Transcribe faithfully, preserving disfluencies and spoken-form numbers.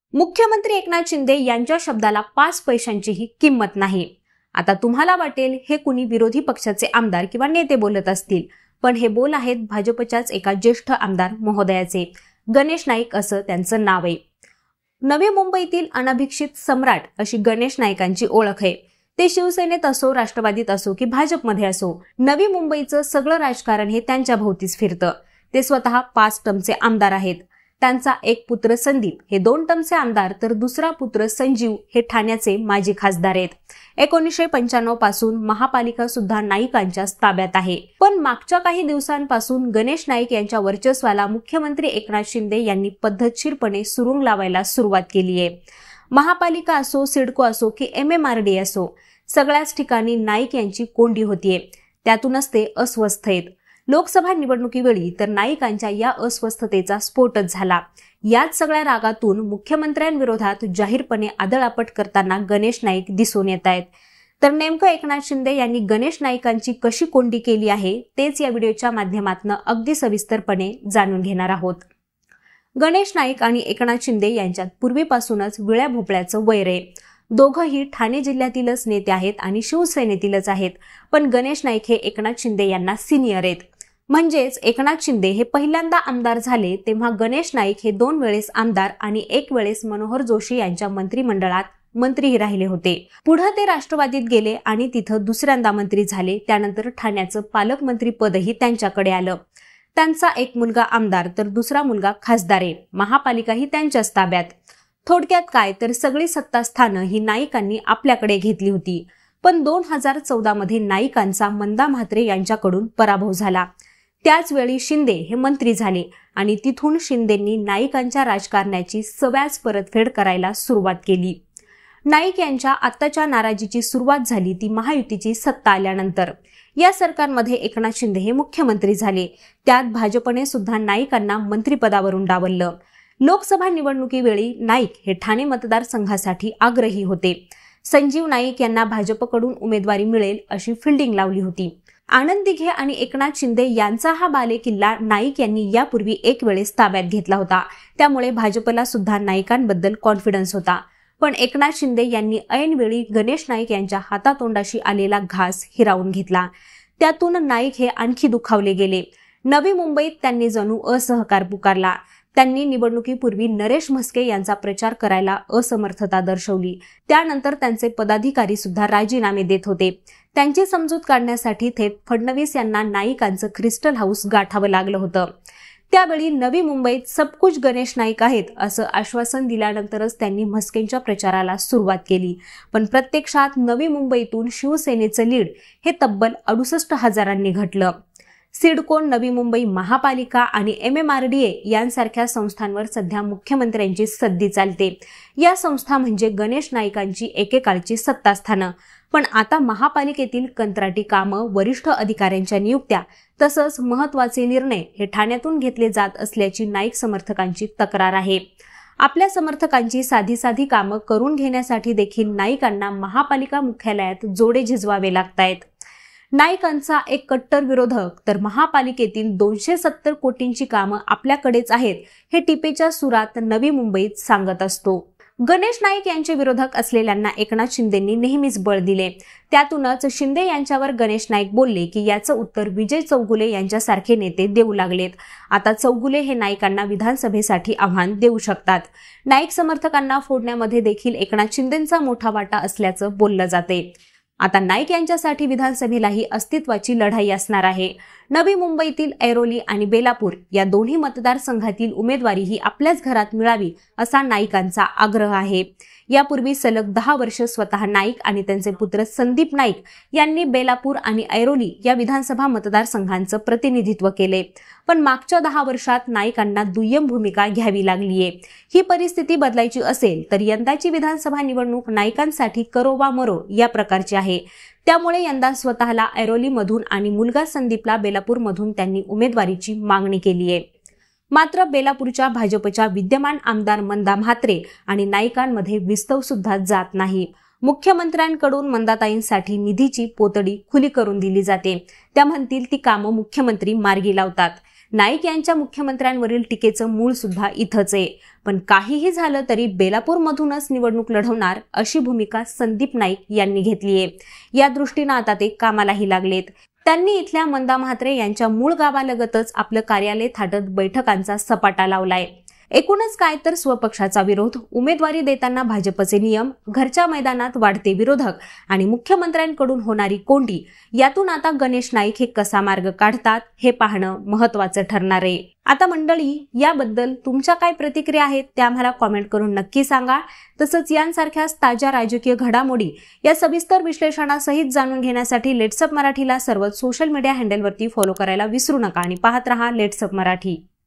मुख्यमंत्री एकनाथ शिंदे यांच्या शब्दाला पाच पैशांचीही किंमत नाही। आता तुम्हाला वाटेल हे कुणी विरोधी पक्षाचे आमदार किंवा नेते बोलत असतील, पण हे बोल आहेत भाजपच्याच एका ज्येष्ठ आमदार महोदयाचे। गणेश नाईक असं त्यांचं नाव आहे। नवी मुंबईतील अनभिक्षित सम्राट अशी गणेश नाईकांची ओळख आहे। ते शिवसेनेत असो, राष्ट्रवादीत असो की भाजपमध्ये असो, नवी मुंबईचं सगळं राजकारण हे त्यांच्या भोवतीच फिरतं। ते स्वतः पाच टर्मचे आमदार आहेत। त्यांचा एक पुत्र संदीप हे दोन टर्मचे आमदार, तर दुसरा पुत्र संजीव हे ठाण्याचे माजी खासदार आहेत। एकोणीसशे पंच्याण्णव पासून महापालिका सुद्धा नाईकांच्याच ताब्यात आहे। पण मागच्या काही दिवसांपासून गणेश नाईक यांच्या वर्चस्वाला मुख्यमंत्री एकनाथ शिंदे यांनी पद्धतशीरपणे सुरुंग लावायला सुरुवात केली आहे। महापालिका असो, सिडको असो की एम एम आर डी असो, सगळ्याच ठिकाणी नाईक यांची कोंडी होतीये। त्यातूनच ते अस्वस्थ आहेत। लोकसभा निवडणुकीवेळी तर नाईकांच्या या अस्वस्थतेचा स्फोटच झाला। याच सगळ्या रागातून मुख्यमंत्र्यांविरोधात जाहीरपणे आदळआपट करताना गणेश नाईक दिसून येत आहेत। तर नेमकं एकनाथ शिंदे यांनी गणेश नाईकांची कशी कोंडी केली आहे तेच या व्हिडिओच्या माध्यमातून अगदी सविस्तरपणे जाणून घेणार आहोत। गणेश नाईक आणि एकनाथ शिंदे यांच्यात पूर्वीपासूनच विळ्या भोपळ्याचं वैर आहे। दोघंही ठाणे जिल्ह्यातीलच नेते आहेत आणि शिवसेनेतीलच आहेत, पण गणेश नाईक हे एकनाथ शिंदे यांना सिनियर आहेत। म्हणजेच एकनाथ शिंदे हे पहिल्यांदा आमदार झाले तेव्हा गणेश नाईक हे दोन वेळेस आमदार आणि एक वेळेस मनोहर जोशी यांच्या मंत्रिमंडळात मंत्रीही राहिले होते। पुढे ते राष्ट्रवादीत गेले आणि तिथं दुसऱ्यांदा मंत्री झाले। त्यानंतर ठाण्याचं पालकमंत्री पदही त्यांच्याकडे आलं। त्यांचा एक मुलगा आमदार तर दुसरा मुलगा खासदार आहे। महापालिकाही त्यांच्याच ताब्यात। थोडक्यात काय तर सगळी सत्तास्थानं ही नाईकांनी आपल्याकडे घेतली होती। पण दोन हजार चौदा मध्ये नाईकांचा मंदा म्हात्रे यांच्याकडून पराभव झाला। त्याच वेळी शिंदे हे मंत्री झाले आणि तिथून शिंदेंनी नाईकांच्या राजकारणाची सव्याज परतफेड करायला सुरुवात केली। नाईक यांच्या आत्ताच्या नाराजीची सुरुवात झाली ती महायुतीची सत्ता आल्यानंतर। या सरकारमध्ये एकनाथ शिंदे हे मुख्यमंत्री झाले। त्यात भाजपने सुद्धा नाईकांना मंत्रिपदावरून डावललं। लोकसभा निवडणुकीवेळी नाईक हे ठाणे मतदारसंघासाठी आग्रही होते। संजीव नाईक यांना भाजपकडून उमेदवारी मिळेल अशी फिल्डिंग लावली होती। आनंद दिघे आणि एकनाथ शिंदे यांचा हा बालेकिल्ला नाईक यांनी यापूर्वी एक वेळेस ताब्यात घेतला होता। त्यामुळे भाजपला सुद्धा नाईकांबद्दल कॉन्फिडन्स होता। पण एकनाथ शिंदे यांनी ऐनवेळी गणेश नाईक यांच्या हातातोंडाशी आलेला घास हिरावून घेतला। त्यातून नाईक हे आणखी दुखावले गेले। नवी मुंबईत त्यांनी जणू असहकार पुकारला। त्यांनी निवडणुकीपूर्वी नरेश म्हस्के यांचा प्रचार करायला असमर्थता दर्शवली। त्यानंतर त्यांचे पदाधिकारी सुद्धा राजीनामे देत होते। त्यांची समजूत काढण्यासाठी थेट फडणवीस यांना नाईकांचं क्रिस्टल हाऊस गाठावं लागलं होतं। त्यावेळी नवी मुंबईत सबकुछ गणेश नाईक आहेत असं आश्वासन दिल्यानंतरच त्यांनी म्हस्केंच्या प्रचाराला सुरुवात केली। पण प्रत्यक्षात नवी मुंबईतून शिवसेनेचं लीड हे तब्बल अडुसष्ट हजारांनी घटलं। सिडको, नवी मुंबई महापालिका आणि M M R D A यांसारख्या संस्थांवर सध्या मुख्यमंत्र्यांची सद्दी चालते। या संस्था म्हणजे गणेश नाईकांची एकेकाळची सत्तास्थानं। पण आता महापालिकेतील कंत्राटी कामं, वरिष्ठ अधिकाऱ्यांच्या नियुक्त्या तसंच महत्वाचे निर्णय हे ठाण्यातून घेतले जात असल्याची नाईक समर्थकांची तक्रार आहे। आपल्या समर्थकांची साधी साधी कामं करून घेण्यासाठी देखील नाईकांना महापालिका मुख्यालयात जोडे झिजवावे लागतायत। नाईकांचा एक कट्टर विरोधक तर महापालिकेतील दोनशे सत्तर कोटींची कामं आपल्याकडेच आहेत हे टिपेच्या सुरात नवी मुंबईत सांगत असतो। गणेश नाईक यांचे विरोधक असलेल्यांना एकनाथ शिंदेंनी नेहमीच बळ दिले। त्यातूनच शिंदे यांच्यावर गणेश नाईक बोलले की याचं उत्तर विजय चौगुले यांच्यासारखे नेते देऊ लागलेत। आता चौगुले हे नाईकांना विधानसभेसाठी आव्हान देऊ शकतात। नाईक समर्थकांना फोडण्यामध्ये देखील एकनाथ शिंदेंचा मोठा वाटा असल्याचं बोललं जाते। आता नाईक यांच्यासाठी विधानसभेलाही अस्तित्वाची लढाई असणार आहे। नवी मुंबईतील ऐरोली आणि बेलापूर या दोन्ही मतदारसंघातील उमेदवारी ही आपल्याच घरात मिळावी असा नाईकांचा आग्रह आहे। यापूर्वी सलग दहा वर्ष स्वतः नाईक आणि त्यांचे पुत्र संदीप नाईक यांनी बेलापूर आणि ऐरोली या विधानसभा मतदारसंघांचं प्रतिनिधित्व केले। पण मागच्या दहा वर्षात नाईकांना दुय्यम भूमिका घ्यावी लागलीये। ही परिस्थिती बदलायची असेल तर यंदाची विधानसभा निवडणूक नाईकांसाठी करो वा मरो या प्रकारची आहे। त्यामुळे यंदा स्वतःला ऐरोलीमधून आणि मुलगा संदीपला बेलापूरमधून त्यांनी उमेदवारीची मागणी केली आहे। मात्र बेलापूरच्या भाजपच्या विद्यमान आमदार मंदा म्हात्रे आणि नाईकांमध्ये विस्तव सुद्धा जात नाही। मुख्यमंत्र्यांकडून मंदाताईंसाठी निधीची पोतडी खुली करून दिली जाते। त्या म्हणतील ती कामं मुख्यमंत्री मार्गी लावतात। नाईक यांच्या मुख्यमंत्र्यांवरील टीकेचं मूळ सुद्धा इथंच आहे. पण काहीही झालं तरी बेलापूरमधूनच निवडणूक लढवणार अशी भूमिका संदीप नाईक यांनी घेतलीये. या दृष्टीनं आता ते कामालाही लागलेत. त्यांनी इथल्या मंदा म्हात्रे यांच्या मूळ गावालगतच आपलं कार्यालय थाटत बैठकांचा सपाटा लावलाय. एकूणच काय तर स्वपक्षाचा विरोध, उमेदवारी देताना भाजपचे नियम, घरच्या मैदानात वाढते विरोधक आणि मुख्यमंत्र्यांकडून होणारी कोंडी, यातून आता गणेश नाईक हे कसा मार्ग काढतात हे पाहणं महत्वाचं ठरणार आहे. आता मंडळी, याबद्दल तुमच्या काय प्रतिक्रिया आहेत त्या आम्हाला कॉमेंट करून नक्की सांगा. तसंच यांसारख्याच ताज्या राजकीय घडामोडी या सविस्तर विश्लेषणासहित जाणून घेण्यासाठी लेट्सअप मराठीला सर्वच सोशल मीडिया हँडलवरती फॉलो करायला विसरू नका आणि पाहत रहा लेट्सअप मराठी.